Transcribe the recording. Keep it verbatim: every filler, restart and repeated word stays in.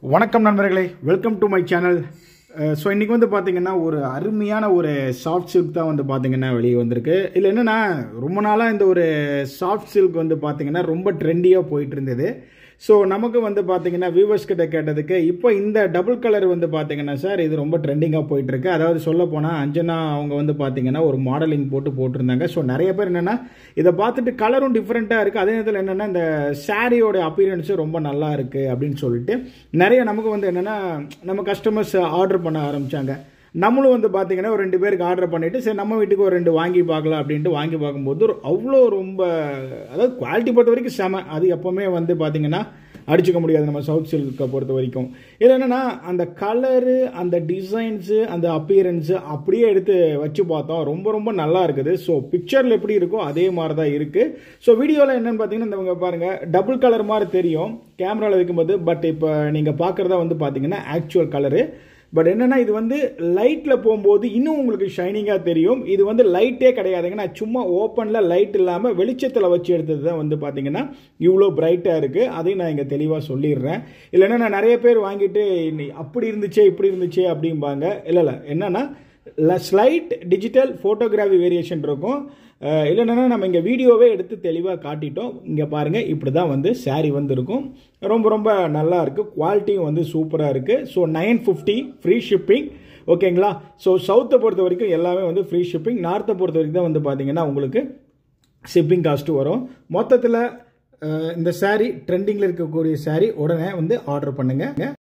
வணக்கம் நண்பர்களே, welcome to my channel. So இன்றைக்கி வந்து பார்த்திங்கன்னா ஒரு அருமையான ஒரு சாஃப்ட் சில்க் தான் வந்து பார்த்திங்கன்னா வெளியே வந்திருக்கு. இதில் என்னென்னா ரொம்ப நாளாக இந்த ஒரு சாஃப்ட் சில்க் வந்து பார்த்திங்கன்னா ரொம்ப ட்ரெண்டியாக போயிட்டு இருந்தது. ஸோ நமக்கு வந்து பார்த்திங்கன்னா வியூவர்ஸ் கிட்ட கேட்டதுக்கு இப்போ இந்த டபுள் கலர் வந்து பார்த்திங்கன்னா சார் இது ரொம்ப ட்ரெண்டிங்காக போயிட்டுருக்கு. அதாவது சொல்ல போனால் அஞ்சனா அவங்க வந்து பார்த்திங்கன்னா ஒரு மாடலிங் போட்டு போட்டிருந்தாங்க. ஸோ நிறைய பேர் என்னென்னா இதை பார்த்துட்டு கலரும் டிஃப்ரெண்ட்டாக இருக்குது, அதே நேரத்தில் என்னென்னா இந்த சாரியோட அப்பியரன்ஸும் ரொம்ப நல்லா இருக்குது அப்படின்னு சொல்லிட்டு நிறைய நமக்கு வந்து என்னென்னா நம்ம கஸ்டமர்ஸ் ஆர்டர் பண்ண ஆரம்பித்தாங்க. நம்மளும் வந்து பார்த்திங்கன்னா ஒரு ரெண்டு பேருக்கு ஆர்டர் பண்ணிவிட்டு சரி நம்ம வீட்டுக்கு ஒரு ரெண்டு வாங்கி பார்க்கலாம் அப்படின்ட்டு வாங்கி பார்க்கும்போது அவ்வளோ ரொம்ப அதாவது குவாலிட்டி பொறுத்த வரைக்கும் செம. அது எப்போவுமே வந்து பார்த்திங்கன்னா அடிச்சுக்க முடியாது நம்ம சவுத் சில்கை பொறுத்த வரைக்கும். இதில் என்னென்னா அந்த கலரு, அந்த டிசைன்ஸு, அந்த அப்பியரன்ஸு அப்படியே எடுத்து வச்சு பார்த்தோம், ரொம்ப ரொம்ப நல்லா இருக்குது. ஸோ பிக்சரில் எப்படி இருக்கோ அதே மாதிரி தான் இருக்குது. ஸோ வீடியோவில் என்னென்னு பார்த்தீங்கன்னா இந்த பாருங்கள் டபுள் கலர் மாதிரி தெரியும் கேமராவில் வைக்கும்போது, பட் இப்போ நீங்கள் பார்க்குறதா வந்து பார்த்தீங்கன்னா ஆக்சுவல் கலரு. பட் என்னென்னா இது வந்து லைட்டில் போகும்போது இன்னும் உங்களுக்கு ஷைனிங்காக தெரியும். இது வந்து லைட்டே கிடையாதுங்க, நான் சும்மா ஓப்பனில் லைட் இல்லாமல் வெளிச்சத்தில் வச்சு எடுத்தது தான் வந்து பார்த்தீங்கன்னா இவ்வளோ பிரைட்டாக இருக்குது. அதையும் நான் இங்கே தெளிவாக சொல்லிடுறேன். இல்லைன்னா நான் நிறைய பேர் வாங்கிட்டு அப்படி இருந்துச்சே இப்படி இருந்துச்சே அப்படிம்பாங்க. இல்லை இல்லை என்னென்னா ஸ்லைட் டிஜிட்டல் ஃபோட்டோகிராஃபி வேரியேஷன் இருக்கும். இல்லைன்னா நம்ம இங்கே வீடியோவே எடுத்து தெளிவாக காட்டிட்டோம். இங்கே பாருங்கள் இப்படி தான் வந்து சாரீ வந்து இருக்கும். ரொம்ப ரொம்ப நல்லா இருக்குது, குவாலிட்டியும் வந்து சூப்பராக இருக்குது. So nine fifty free shipping, ஓகேங்களா. ஸோ சவுத்தை பொறுத்த வரைக்கும் எல்லாமே வந்து ஃப்ரீ ஷிப்பிங். நார்த்தை பொறுத்த வரைக்கும் தான் வந்து பார்த்திங்கன்னா உங்களுக்கு ஷிப்பிங் காஸ்ட்டு வரும். மொத்தத்தில் இந்த சாரீ ட்ரெண்டிங்கில் இருக்கக்கூடிய சாரீ உடனே வந்து ஆர்டர் பண்ணுங்கள்.